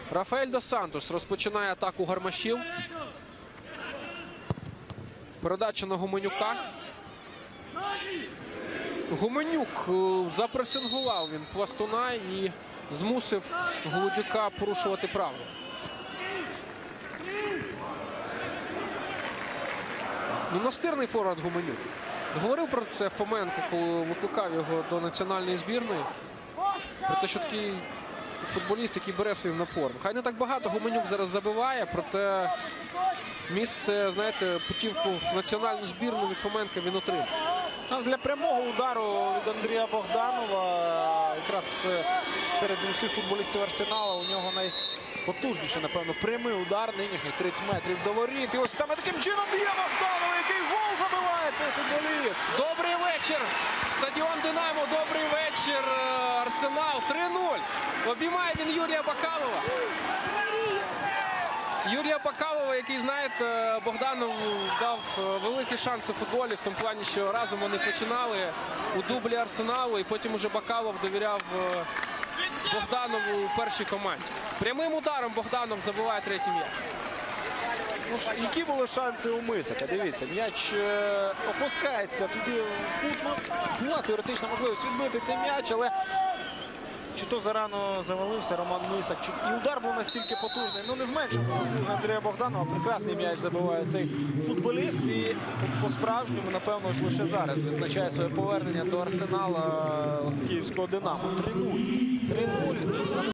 Рафаель дос Сантос розпочинає атаку гармашів. Передача на Гуменюка. Гуменюк запресингував він Пластуна і змусив Голодюка порушувати правила. Ну, настирний форвард Гуменюк. Говорив про це Фоменко, коли викликав його до національної збірної. Про те, що такий футболіст, який бере свій напор. Хай не так багато Гуменюк зараз забиває, проте місце, знаєте, путівку в національну збірну від Фоменка він отримав. Шанс для прямого удару від Андрія Богданова. Якраз серед усіх футболістів Арсенала у нього найпотужніший, напевно, прямий удар. Нинішній 30 метрів до воріт. І ось саме таким чином б'є Богданов, який гол забиває цей футболіст. Добрий вечір. Стадіон Динамо. Добрий вечір. Арсенал 3-0. Обіймає він Юрія Бакалова. Юрія Бакалова, який, знаєте, Богданов дав великий шанс у футболі, в тому плані, що разом вони починали у дублі Арсеналу, і потім уже Бакалов довіряв Богданову у першій команді. Прямим ударом Богданов забиває третій м'яч. Ну, які були шанси у Мисака? Дивіться, м'яч опускається туди в кут. Була теоретична можливість відбити цей м'яч, але чи то зарано завалився Роман Мисак, і удар був настільки потужний. Ну, не зменшимо заслуги Андрія Богданова. Прекрасний м'яч забиває цей футболіст. І по-справжньому, напевно, лише зараз визначає своє повернення до Арсенала з київського Динамо. 3-0.